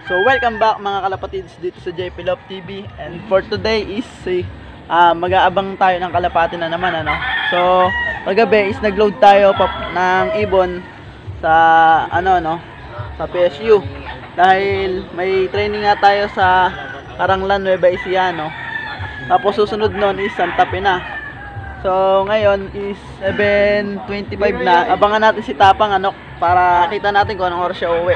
So welcome back mga kalapatids dito sa JP Love TV. And for today is mag-aabang tayo ng kalapati na naman So kagabi is nagload tayo ng ibon sa sa PSU dahil may training nga tayo sa Caranglan, Nueva Ecija Tapos susunod nun is Santa Fe na. So ngayon is 7:25 na. Abangan natin si Tapang para kita natin kung anong oras siya uuwi.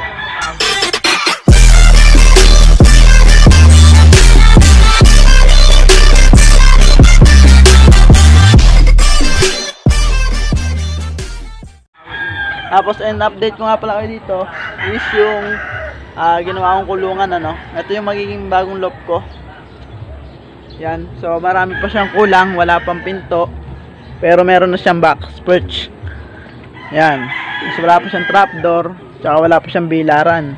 Tapos update ko nga pala kayo dito is yung ginawa kong kulungan Ito yung magiging bagong loft ko. Yan. So marami pa siyang kulang, wala pang pinto. Pero meron na siyang box perch. Yan. So wala pa siyang trapdoor, tsaka wala pa siyang bilaran.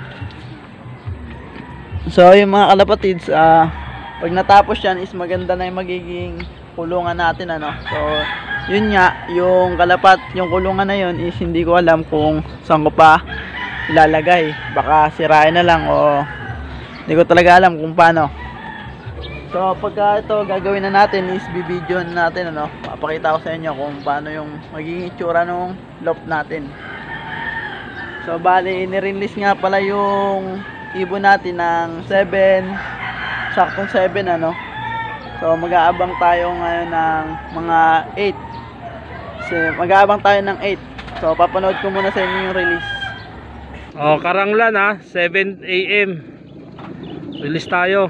So yung mga kalapatids, pag natapos yan is maganda na yung magiging kulungan natin So yun nga, yung kulungan na yun is hindi ko alam kung saan ko pa ilalagay. Baka sirain na lang o hindi ko talaga alam kung paano. So pagka ito gagawin na natin is bibidyo na natin papakita ko sa inyo kung paano yung magiging itsura ng loft natin. So bali nirelease nga pala yung ibon natin ng 7, saktong 7 So mag-aabang tayo ngayon ng mga 8. So, mag-aabang tayo ng 8. So papanood ko muna sa inyo yung release. Caranglan 7 AM release tayo.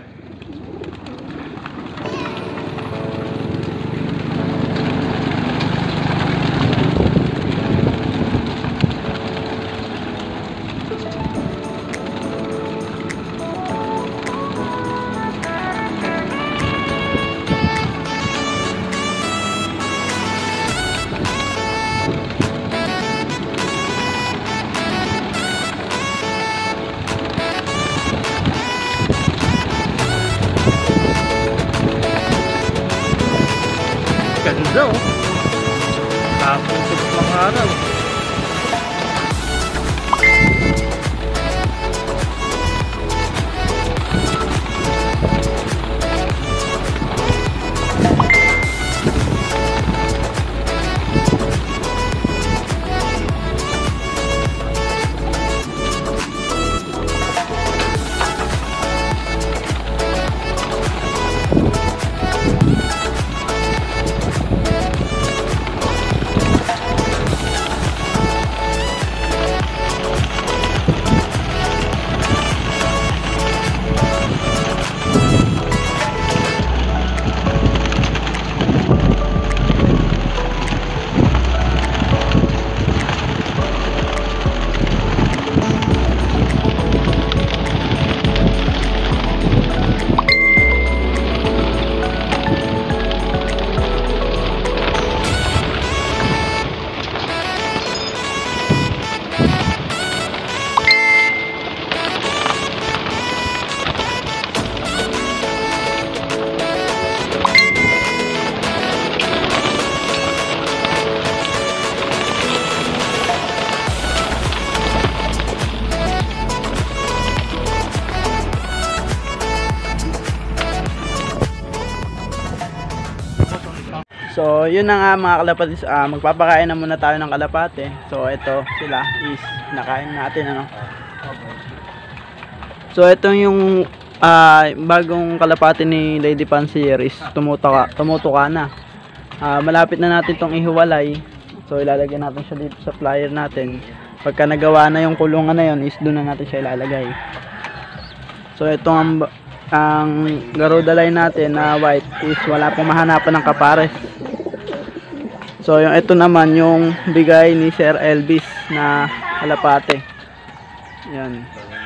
Ganda tapos subok ng araw. So yun na nga mga kalapati, magpapakain na muna tayo ng kalapate. So ito sila is nakain natin So ito yung bagong kalapate ni Lady Fancier is tumutuka na. Malapit na natin tong ihiwalay. So ilalagay natin siya dito sa flyer natin. Pagka nagawa na yung kulungan na yun is doon na natin siya ilalagay. So ito ang Garuda line natin na white is wala pong mahanapan ng kapares. So yung ito naman yung bigay ni Sir Elvis na kalapate. Yan.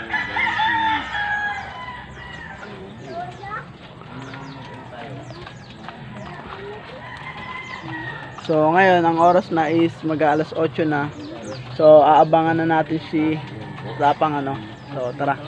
So ngayon ang oras na is mag-aalas 8 na. So aabangan na natin si Tapang So tara.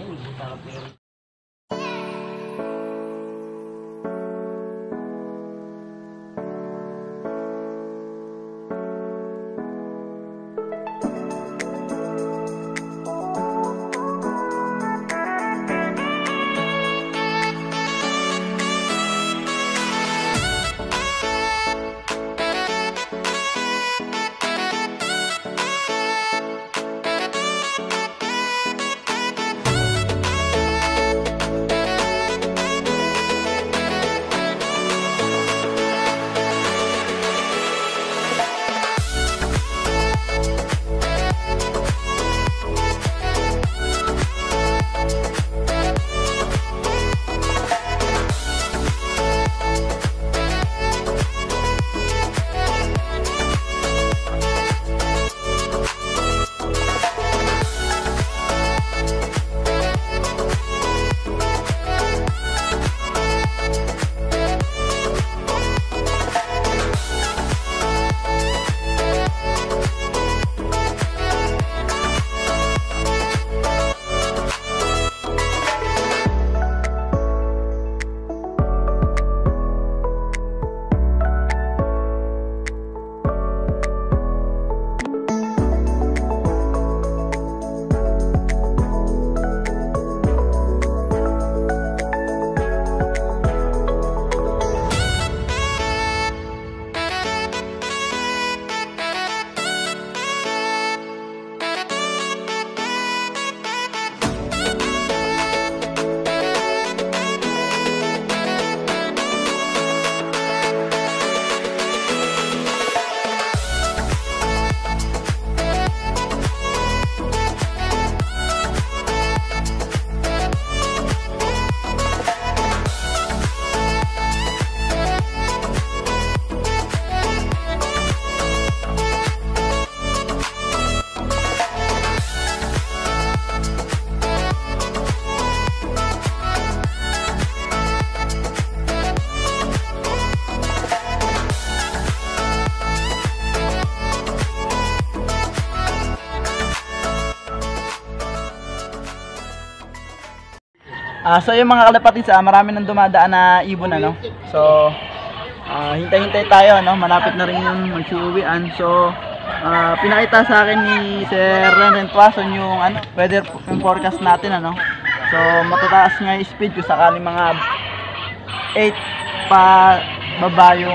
So yung mga kalapatids, marami nang dumadaan na ibon ano. So hintay-hintay tayo no, malapit na rin yung magsiuwian. So pinakita sa akin ni Sir Ren Tuason yung weather yung forecast natin ano. So matataas nga yung speed ko sakali mga 8 pa baba yung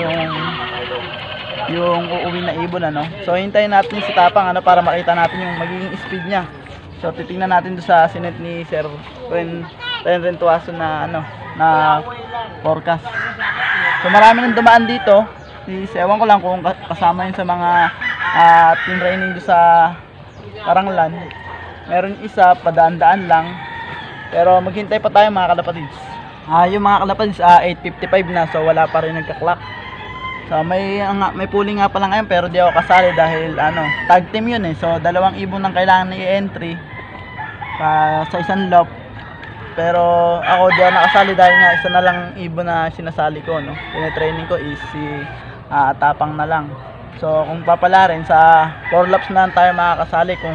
yung uuwi na ibon ano. So hintayin natin si Tapang ano para makita natin yung magiging speed niya. So titingnan natin do sa sinet ni Sir Ren Tuason na na forecast. So marami nang dumaan dito. Ewan ko lang kung kasama yun sa mga team training do sa Karanglan. Meron isa padaan-daan lang. Pero maghintay pa tayo mga kalapatids. Yung mga kalapatids 8:55 na, so wala pa rin nagka-clock. So may pooling nga pa lang ngayon pero di ako kasali dahil tag team yun eh. So dalawang ibon nang kailangan i-entry sa isang loft. Pero ako di ako nakasali dahil nga isa na lang ibon na sinasali ko no. Tine-training ko is si Tapang na lang. So kung papala rin sa 4 laps na lang tayo makakasali kung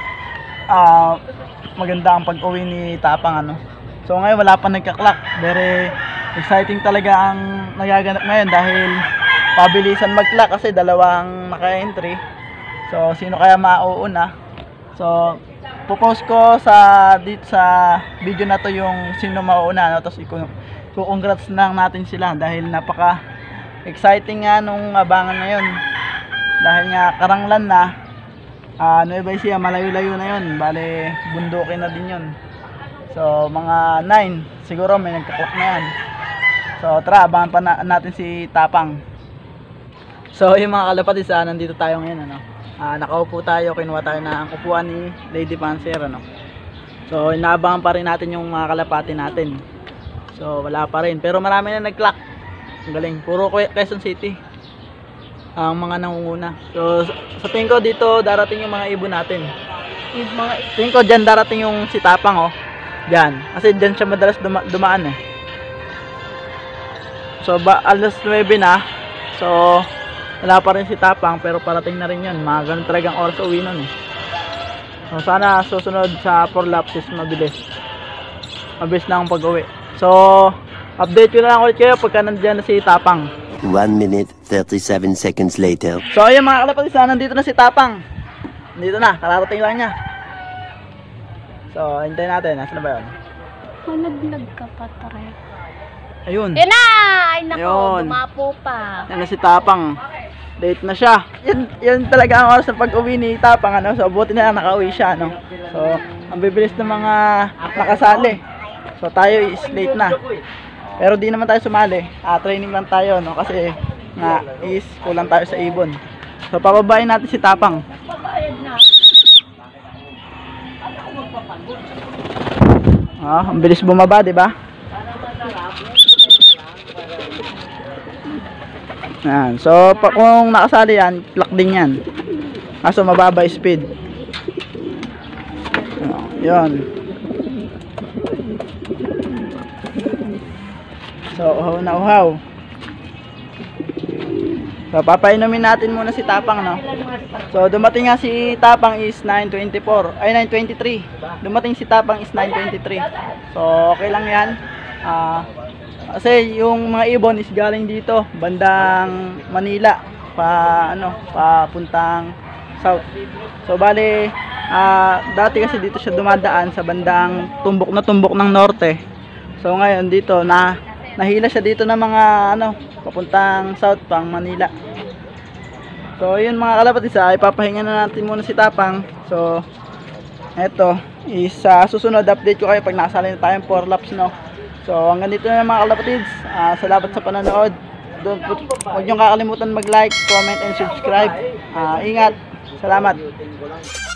maganda ang pag-uwi ni Tapang ano. So ngayon wala pa nagka-clock. Very exciting talaga ang nagaganap ngayon dahil pabilisan mag-clock kasi dalawang naka-entry. So sino kaya mauuna? So popost ko dito sa video na to yung sino mauuna no? Tapos i-congrats lang natin sila dahil napaka exciting nga nung abangan na yun. Dahil nga Karanglan na Nueva Ecija, malayo-layo na yun. Bale, bundukin na din yun. So, mga 9. Siguro may nagka-clock na yan. So, tara, abangan pa natin si Tapang. So, yung mga kalapatids, nandito tayo ngayon, nakaupo tayo, kinuha tayo na ang upuan ni Lady Panser, So, inaabangan pa rin natin yung mga kalapati natin. So, wala pa rin. Pero marami na nag-clock. Ang galing. Puro Quezon City ang mga nangunguna. So sa tingin ko dito darating yung mga ibon natin. Tingin ko dyan darating yung si Tapang dyan. Kasi dyan siya madalas dumaan eh. So alas 9 na. So wala pa rin si Tapang pero parating na rin yun. Mga ganun talagang oras uwi nun eh. So sana susunod sa 4 laps is mabilis. Mabilis na ang pag-uwi. So update ko na lang ulit kayo pagka nandiyan na si Tapang. 1 minute 37 seconds later. So ayun mga kalapatids, nandito na si Tapang. Nandito na, kararating lang niya. So hintayin natin, nasa na ba yun? Naglag ka pa tare. Ayun. Yan na! Ay nako, Ayun. dumapo pa. Yan na si Tapang. Late na siya. Yan talaga ang oras ng pag-uwi ni Tapang So buti na lang nakauwi siya So ang bibilis ng mga nakasali. So tayo is late na. Pero di naman tayo sumali. Training lang tayo kasi nga is kulang tayo sa ibon. So pababain natin si Tapang. Ang bilis bumaba, di ba? Yan. So kung nakasali yan, clock din yan. Kaso mababa speed. Yun. So, uhaw na uhaw. So, papainumin natin muna si Tapang, So, dumating nga si Tapang is 9:24. Ay, 9:23. Dumating si Tapang is 9:23. So, okay lang yan. Kasi yung mga ibon is galing dito, bandang Manila, papuntang south. So, bale, dati kasi dito siya dumadaan sa bandang tumbok ng norte. So, ngayon dito, nahila siya dito ng mga papuntang south pang Manila. So yun mga kalapatids, ipapahinga na natin muna si Tapang. So eto is susunod update ko kayo pag nakasali na tayong 4 laps So hanggang dito na mga kalapatids. Salamat sa panonood. Huwag niyong kakalimutan mag-like, comment and subscribe. Ingat. Salamat.